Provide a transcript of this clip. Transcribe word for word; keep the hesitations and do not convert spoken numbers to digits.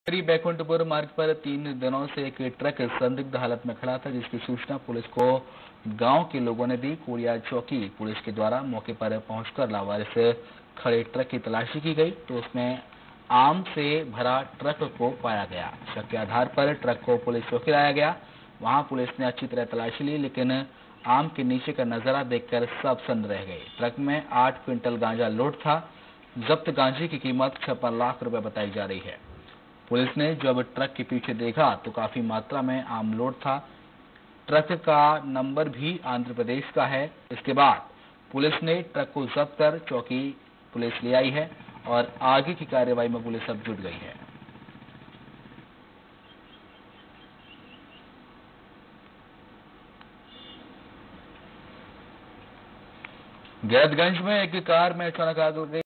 बैकुंठपुर मार्ग पर तीन दिनों से एक ट्रक संदिग्ध हालत में खड़ा था, जिसकी सूचना पुलिस को गांव के लोगों ने दी। कोड़िया चौकी पुलिस के द्वारा मौके पर पहुंचकर लावारिस खड़े ट्रक की तलाशी की गई तो उसमें आम से भरा ट्रक को पाया गया। शक के आधार पर ट्रक को पुलिस चौकी लाया गया। वहां पुलिस ने अच्छी तरह तलाशी ली, लेकिन आम के नीचे का नजारा देखकर सब सन्न रह गए। ट्रक में आठ क्विंटल गांजा लोड था। जब्त गांजे की कीमत छप्पन लाख रुपए बताई जा रही है। पुलिस ने जब ट्रक के पीछे देखा तो काफी मात्रा में आम लोड था। ट्रक का नंबर भी आंध्र प्रदेश का है। इसके बाद पुलिस ने ट्रक को जब्त कर चौकी पुलिस ले आई है और आगे की कार्रवाई में पुलिस अब जुट गई है। गैरतगंज में एक कार में अचानक आग लग गई।